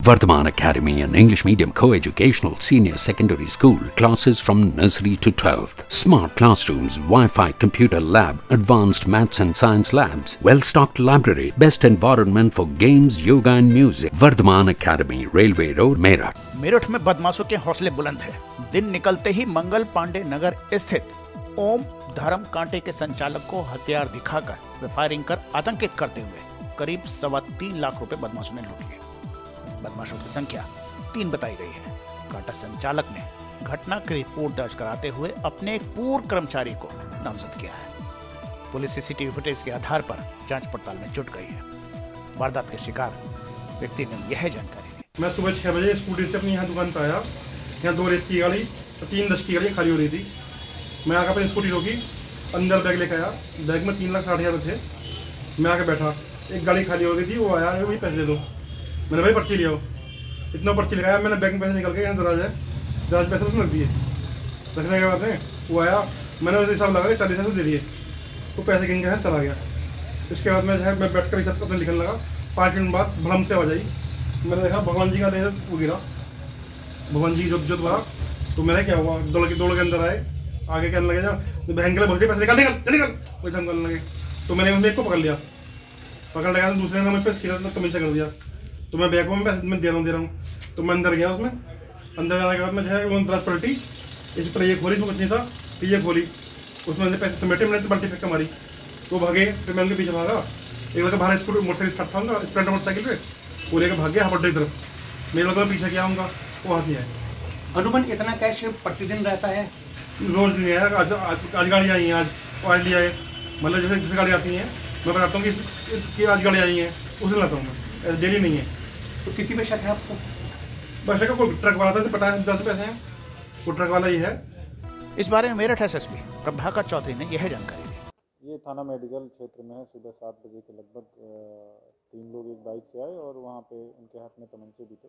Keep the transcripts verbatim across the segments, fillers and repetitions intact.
Vardhaman Academy, an English medium co-educational senior secondary school, classes from nursery to twelfth, smart classrooms, Wi-Fi computer lab, advanced maths and science labs, well-stocked library, best environment for games, yoga and music. Vardhaman Academy, Railway Road, Meerut. Meerut में बदमाशों के हौसले बुलंद है। दिन निकलते ही मंगल पांडे नगर स्थित ओम धर्म कांटे के संचालक को हथियार दिखाकर वे फायरिंग कर आतंकित करते हुए करीब सवा तीन लाख रुपए बदमाशों ने लूट लिए। बदमाशों की संख्या तीन बताई गई है। कांटा संचालक ने घटना की रिपोर्ट दर्ज कराते हुए अपने एक पूर्व कर्मचारी को नामजद किया है। पुलिस सीसीटीवी फुटेज के आधार पर जांच पड़ताल में जुट गई है। वारदात के शिकार व्यक्ति ने यह जानकारी दी। मैं सुबह छह बजे स्कूटी से अपनी यहाँ दुकान पर आया। यहाँ दो रेत की गाड़ी और तीन दस की गाड़ी खाली हो रही थी। मैं आकर अपनी स्कूटी रोकी, अंदर बैग लेकर आया। बैग में तीन लाख साठ हज़ार थे। मैं आकर बैठा, एक गाड़ी खाली हो गई थी। वो आया, वही पैसे दे दो। मैंने भाई पर्ची लिया, इतना पर्ची लगाया। मैंने बैंक में पैसे निकल के यहाँ दराज है, दराज पैसे उसमें रख दिए। रखने के बाद में वो आया, मैंने उसे हिसाब लगा के चालीस हज़ार दे दिए। वो पैसे गिन के यहाँ चला गया। इसके बाद में जो है मैं बैठ कर हिसाब अपने लिखने लगा। पाँच मिनट बाद भलम से आवाज आई। मैंने देखा भगवान जी का देह वो गिरा, भगवान जी जो जो द्वारा। तो मैंने क्या हुआ, दौड़ के दौड़ के अंदर आए। आगे कहने लगे जाओ, तो बहन के लिए भोटे पैसे निकाल निकल निकल कोई धम करने लगे। तो मैंने उसमें एक को पकड़ लिया, पकड़ लगा तो दूसरे ने मेरे पे सीधा कमिंचा कर दिया। तो मैं बैग में पैसे मैं दे रहा हूँ दे रहा हूँ तो मैं अंदर गया। उसमें अंदर जाने के बाद में जो है वो दराज पलटी, इस पर ये खोली तो कुछ नहीं था, फिर ये खोली, उसमें मैंने पैसे समेटे। मैंने तो पलटी फेंक मारी, वो भागे। फिर मैं उनके पीछे भागा। एक लड़का बाहर स्कूटर मोटरसाइकिल स्टार्ट था उनका, स्प्लेंडर मोटरसाइकिल पे, वो लेकर भाग गया हपड्डे की तरफ। मेरे लड़का पीछे किया उनका, वो हाथ नहीं आया। अनुमान इतना कैश प्रतिदिन रहता है? रोज नहीं आया। आज आज गाड़ी आई है, आज आज लिया है। मतलब जैसे जैसे गाड़ी आती है मैं बताता हूँ कि, कि आज गाड़ी आई है, उसे लाता हूँ मैं, डेली नहीं है। तो किसी पे शक है आपको? बस शक कोई ट्रक वाला था तो पता है ज़्यादा पैसे हैं, वो ट्रक वाला ही है। इस बारे में मेरठ एसएसपी प्रभाकर चौधरी ने यह जानकारी दी। ये थाना मेडिकल क्षेत्र में है। सुबह सात बजे के लगभग तीन लोग एक बाइक से आए और वहाँ पे उनके हाथ में तमंचे भी थे।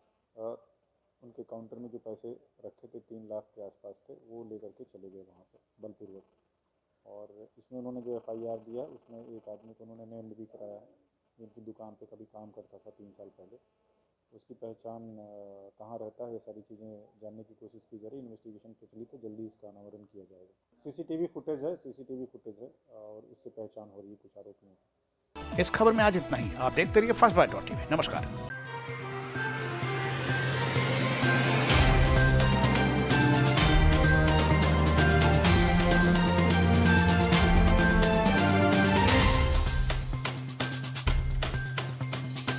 उनके काउंटर में जो पैसे रखे थे तीन लाख के आसपास थे, वो लेकर के चले गए वहाँ पे बलपूर्वक। और इसमें उन्होंने जो एफ आई आर दिया उसमें एक आदमी को उन्होंने नेम्ड भी कराया है, जिनकी दुकान पे कभी काम करता था तीन साल पहले। उसकी पहचान कहाँ रहता है, ये सारी चीज़ें जानने की कोशिश की जा रही है। इन्वेस्टिगेशन प्रचलित है, जल्दी इसका अनावरण किया जाएगा। सीसीटीवी फुटेज है सीसीटीवी फुटेज है और उससे पहचान हो रही है कुछ आरोपियों की। इस खबर में आज इतना ही। आप देखते रहिए फर्स्ट बाइट डॉट टीवी। नमस्कार।